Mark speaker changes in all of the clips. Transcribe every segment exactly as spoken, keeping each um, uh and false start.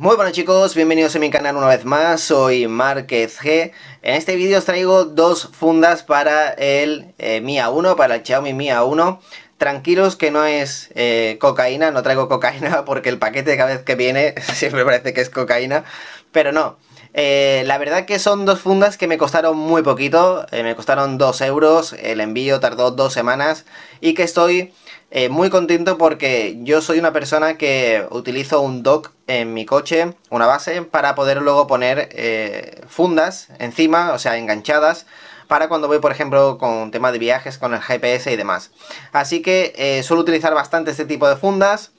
Speaker 1: Muy buenas chicos, bienvenidos a mi canal una vez más, soy Márquez G. En este vídeo os traigo dos fundas para el eh, Mi A uno, para el Xiaomi Mi A uno. Tranquilos que no es eh, cocaína, no traigo cocaína porque el paquete cada vez que viene siempre parece que es cocaína, pero no. Eh, la verdad que son dos fundas que me costaron muy poquito, eh, me costaron dos euros, el envío tardó dos semanas y que estoy eh, muy contento porque yo soy una persona que utilizo un dock en mi coche, una base, para poder luego poner eh, fundas encima, o sea, enganchadas, para cuando voy, por ejemplo, con tema de viajes, con el G P S y demás. Así que eh, suelo utilizar bastante este tipo de fundas.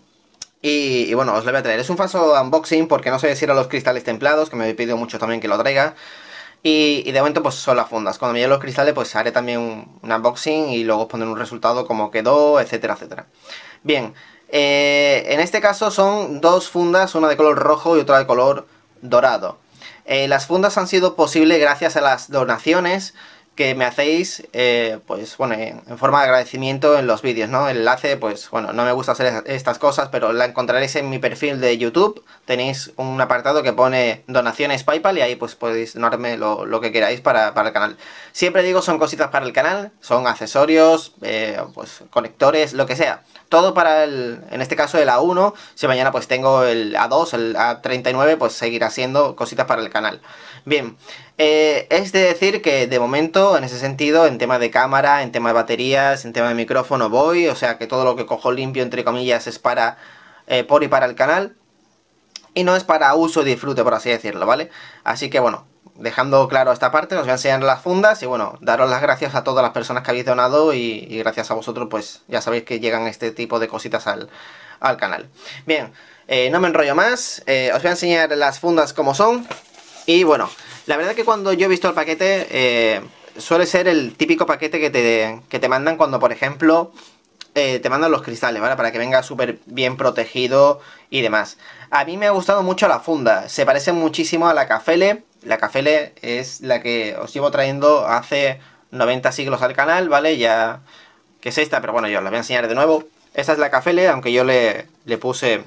Speaker 1: Y, y bueno, os lo voy a traer. Es un falso unboxing porque no sé si eran los cristales templados, que me he pedido mucho también que lo traiga. Y, y de momento pues son las fundas. Cuando me lleguen los cristales pues haré también un, un unboxing y luego os pondré un resultado como quedó, etcétera, etcétera. Bien, eh, en este caso son dos fundas, una de color rojo y otra de color dorado. Eh, las fundas han sido posibles gracias a las donaciones que me hacéis, eh, pues bueno, en, en forma de agradecimiento en los vídeos, ¿no? El enlace, pues bueno, no me gusta hacer estas cosas, pero la encontraréis en mi perfil de YouTube. Tenéis un apartado que pone donaciones PayPal y ahí pues podéis donarme lo, lo que queráis para, para el canal. Siempre digo, son cositas para el canal, son accesorios, eh, pues conectores, lo que sea. Todo para el, en este caso el A uno, si mañana pues tengo el A dos, el A treinta y nueve, pues seguirá siendo cositas para el canal. Bien, eh, es de decir que de momento, en ese sentido, en tema de cámara, en tema de baterías, en tema de micrófono voy, o sea que todo lo que cojo limpio, entre comillas, es para, eh, por y para el canal, y no es para uso y disfrute, por así decirlo, ¿vale? Así que bueno, dejando claro esta parte, os voy a enseñar las fundas y bueno, daros las gracias a todas las personas que habéis donado y, y gracias a vosotros pues ya sabéis que llegan este tipo de cositas al, al canal. Bien, eh, no me enrollo más, eh, os voy a enseñar las fundas como son y bueno, la verdad que cuando yo he visto el paquete eh, suele ser el típico paquete que te, que te mandan cuando por ejemplo Eh, te mandan los cristales, ¿vale? Para que venga súper bien protegido y demás. A mí me ha gustado mucho la funda. Se parece muchísimo a la Cafele. La Cafele es la que os llevo trayendo hace noventa siglos al canal, ¿vale? Ya que es esta, pero bueno, yo os la voy a enseñar de nuevo. Esta es la Cafele, aunque yo le, le puse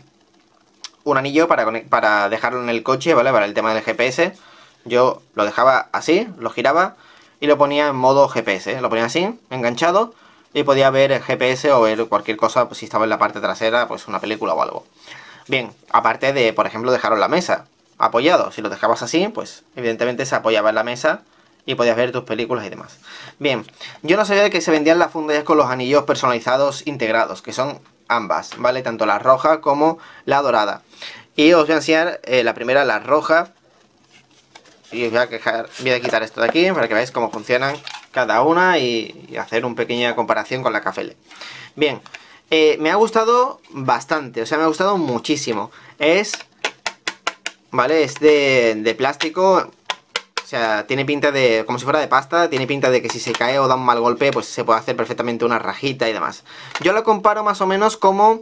Speaker 1: un anillo para, para dejarlo en el coche, ¿vale? Para el tema del G P S. Yo lo dejaba así, lo giraba y lo ponía en modo G P S, ¿eh? Lo ponía así, enganchado. Y podía ver el G P S o ver cualquier cosa, pues si estaba en la parte trasera, pues una película o algo. Bien, aparte de, por ejemplo, dejarlo en la mesa, apoyado. Si lo dejabas así, pues evidentemente se apoyaba en la mesa y podías ver tus películas y demás. Bien, yo no sabía que se vendían las fundas con los anillos personalizados integrados, que son ambas, ¿vale? Tanto la roja como la dorada. Y os voy a enseñar eh, la primera, la roja. Y os voy a, quejar, voy a quitar esto de aquí para que veáis cómo funcionan cada una y, y hacer una pequeña comparación con la Cafele. Bien, eh, me ha gustado bastante, o sea, me ha gustado muchísimo. Es, vale, es de, de plástico, o sea, tiene pinta de, como si fuera de pasta, tiene pinta de que si se cae o da un mal golpe, pues se puede hacer perfectamente una rajita y demás. Yo lo comparo más o menos como...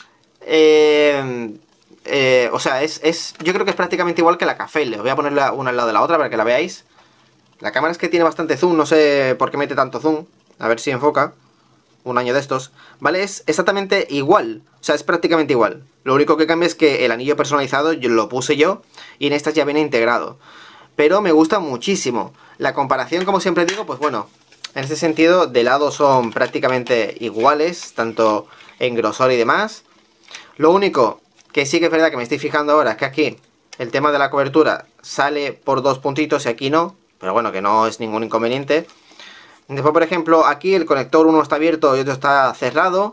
Speaker 1: Eh, Eh, o sea, es, es, yo creo que es prácticamente igual que la Cafele. Os voy a ponerla una al lado de la otra para que la veáis. La cámara es que tiene bastante zoom, no sé por qué mete tanto zoom. A ver si enfoca. Un año de estos. ¿Vale? Es exactamente igual. O sea, es prácticamente igual. Lo único que cambia es que el anillo personalizado yo lo puse yo y en estas ya viene integrado. Pero me gusta muchísimo. La comparación, como siempre digo, pues bueno, en este sentido, de lado son prácticamente iguales, tanto en grosor y demás. Lo único que sí que es verdad que me estoy fijando ahora es que aquí el tema de la cobertura sale por dos puntitos y aquí no, pero bueno, que no es ningún inconveniente. Después, por ejemplo, aquí el conector uno está abierto y otro está cerrado.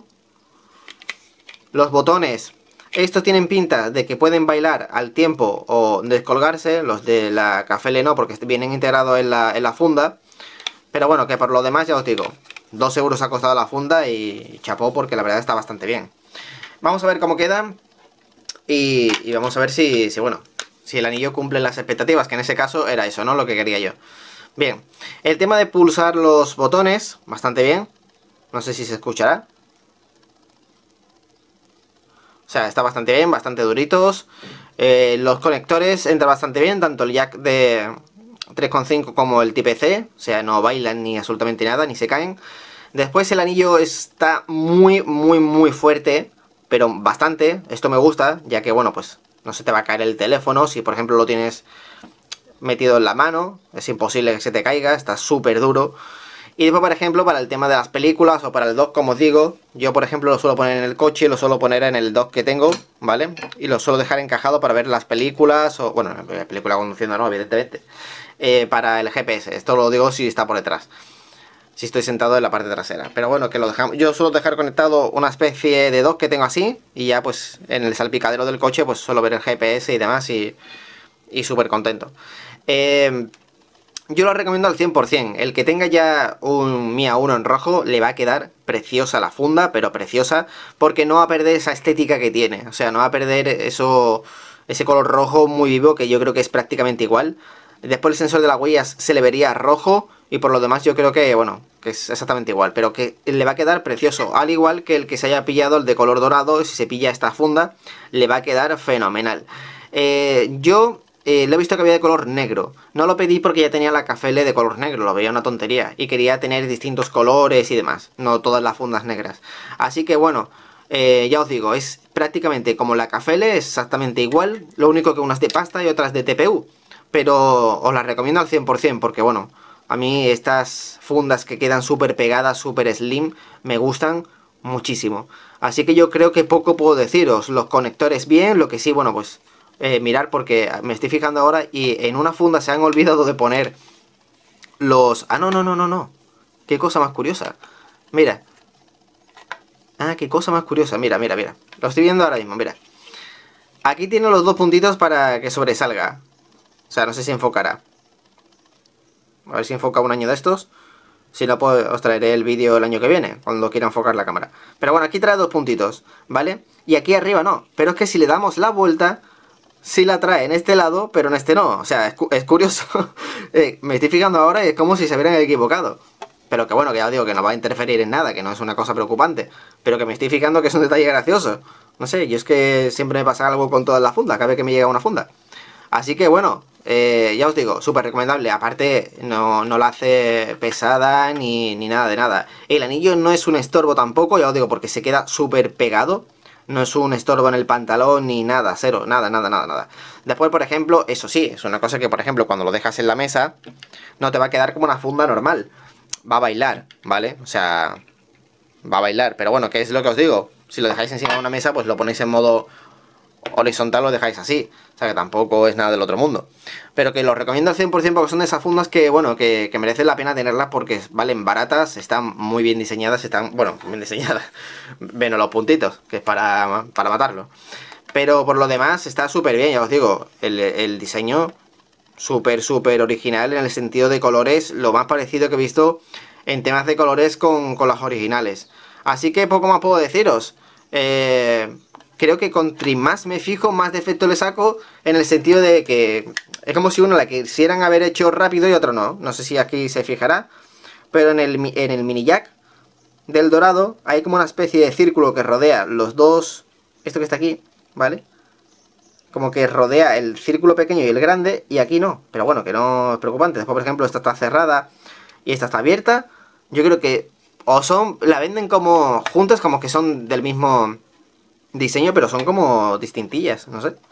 Speaker 1: Los botones, estos tienen pinta de que pueden bailar al tiempo o descolgarse, los de la Cafele no, porque vienen integrados en la, en la funda. Pero bueno, que por lo demás ya os digo, dos euros ha costado la funda y chapó porque la verdad está bastante bien. Vamos a ver cómo quedan. Y, y vamos a ver si, si, bueno, si el anillo cumple las expectativas, que en ese caso era eso, ¿no? Lo que quería yo. Bien, el tema de pulsar los botones, bastante bien. No sé si se escuchará. O sea, está bastante bien, bastante duritos. Eh, los conectores entran bastante bien, tanto el jack de tres coma cinco como el Type C. O sea, no bailan ni absolutamente nada, ni se caen. Después el anillo está muy, muy, muy fuerte. Pero bastante, esto me gusta, ya que bueno, pues no se te va a caer el teléfono. Si por ejemplo lo tienes metido en la mano, es imposible que se te caiga, está súper duro. Y después, por ejemplo, para el tema de las películas o para el dock, como os digo, yo por ejemplo lo suelo poner en el coche y lo suelo poner en el dock que tengo, ¿vale? Y lo suelo dejar encajado para ver las películas, o bueno, la película conduciendo no, evidentemente, eh, para el G P S. Esto lo digo si está por detrás, si estoy sentado en la parte trasera. Pero bueno, que lo dejamos. Yo suelo dejar conectado una especie de dock que tengo así, y ya pues en el salpicadero del coche pues suelo ver el G P S y demás, y, y súper contento. Eh... Yo lo recomiendo al cien por cien. El que tenga ya un Mi A uno en rojo le va a quedar preciosa la funda, pero preciosa, porque no va a perder esa estética que tiene. O sea, no va a perder eso, ese color rojo muy vivo, que yo creo que es prácticamente igual. Después el sensor de las huellas se le vería rojo, y por lo demás yo creo que, bueno, que es exactamente igual, pero que le va a quedar precioso. Al igual que el que se haya pillado el de color dorado, si se pilla esta funda, le va a quedar fenomenal. Eh, yo... Eh, lo he visto que había de color negro. No lo pedí porque ya tenía la Café L de color negro, lo veía una tontería. Y quería tener distintos colores y demás, no todas las fundas negras. Así que bueno, eh, ya os digo, es prácticamente como la Café L, es exactamente igual. Lo único que unas de pasta y otras de T P U. Pero os las recomiendo al cien por cien porque bueno, a mí estas fundas que quedan súper pegadas, súper slim, me gustan muchísimo. Así que yo creo que poco puedo deciros. Los conectores bien, lo que sí, bueno pues... Eh, mirar, porque me estoy fijando ahora y en una funda se han olvidado de poner los... Ah, no, no, no, no, no. Qué cosa más curiosa. Mira. Ah, qué cosa más curiosa. Mira, mira, mira. Lo estoy viendo ahora mismo, mira. Aquí tiene los dos puntitos para que sobresalga. O sea, no sé si enfocará. A ver si enfoca un año de estos. Si no, pues os traeré el vídeo el año que viene, cuando quiera enfocar la cámara. Pero bueno, aquí trae dos puntitos, ¿vale? Y aquí arriba no. Pero es que si le damos la vuelta... Sí la trae en este lado, pero en este no. O sea, es, cu es curioso. eh, me estoy fijando ahora y es como si se hubieran equivocado. Pero que bueno, que ya os digo que no va a interferir en nada, que no es una cosa preocupante. Pero que me estoy fijando que es un detalle gracioso. No sé, yo es que siempre me pasa algo con todas las fundas, cada vez que me llega una funda. Así que bueno, eh, ya os digo, súper recomendable. Aparte, no, no la hace pesada ni, ni nada de nada. El anillo no es un estorbo tampoco, ya os digo, porque se queda súper pegado. No es un estorbo en el pantalón ni nada, cero, nada, nada, nada, nada. Después, por ejemplo, eso sí, es una cosa que, por ejemplo, cuando lo dejas en la mesa, no te va a quedar como una funda normal. Va a bailar, ¿vale? O sea, va a bailar. Pero bueno, ¿qué es lo que os digo? Si lo dejáis encima de una mesa, pues lo ponéis en modo horizontal, lo dejáis así. O sea, que tampoco es nada del otro mundo. Pero que lo recomiendo al cien por cien porque son de esas fundas que, bueno, que, que merecen la pena tenerlas porque valen baratas, están muy bien diseñadas, están, bueno, bien diseñadas. Ven los puntitos, que es para, para matarlo. Pero por lo demás está súper bien, ya os digo, el, el diseño súper, súper original en el sentido de colores, lo más parecido que he visto en temas de colores con, con las originales. Así que poco más puedo deciros. Eh... Creo que con más me fijo, más defecto le saco, en el sentido de que es como si uno la quisieran haber hecho rápido y otro no. No sé si aquí se fijará, pero en el, en el mini jack del dorado hay como una especie de círculo que rodea los dos, esto que está aquí, ¿vale? Como que rodea el círculo pequeño y el grande, y aquí no. Pero bueno, que no es preocupante. Después, por ejemplo, esta está cerrada y esta está abierta. Yo creo que o son, la venden como juntas, como que son del mismo diseño, pero son como distintillas, no sé.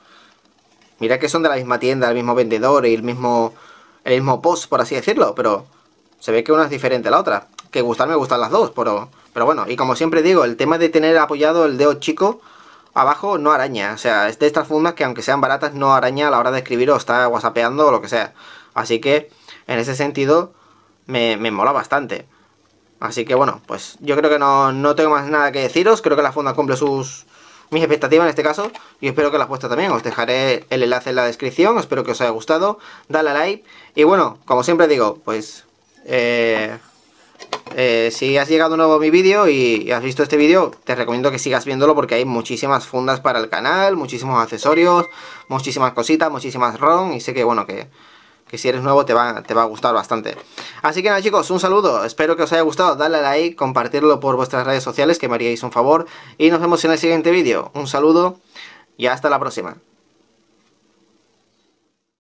Speaker 1: Mira que son de la misma tienda, el mismo vendedor y el mismo el mismo post, por así decirlo, pero se ve que una es diferente a la otra. Que gustar me gustan las dos, pero, pero bueno, y como siempre digo, el tema de tener apoyado el dedo chico abajo no araña, o sea, es de estas fundas que aunque sean baratas no araña a la hora de escribir o está whatsappeando o lo que sea. Así que, en ese sentido, me, me mola bastante. Así que bueno, pues yo creo que no, no tengo más nada que deciros, creo que la funda cumple sus... mis expectativas en este caso, y espero que las vuestras también. Os dejaré el enlace en la descripción, espero que os haya gustado, dale a like, y bueno, como siempre digo, pues eh, eh, si has llegado nuevo a mi vídeo y, y has visto este vídeo, te recomiendo que sigas viéndolo porque hay muchísimas fundas para el canal, muchísimos accesorios, muchísimas cositas, muchísimas ROM, y sé que bueno, que... que si eres nuevo te va, te va a gustar bastante. Así que nada chicos, un saludo, espero que os haya gustado, dale a like, compartirlo por vuestras redes sociales, que me haríais un favor, y nos vemos en el siguiente vídeo. Un saludo y hasta la próxima.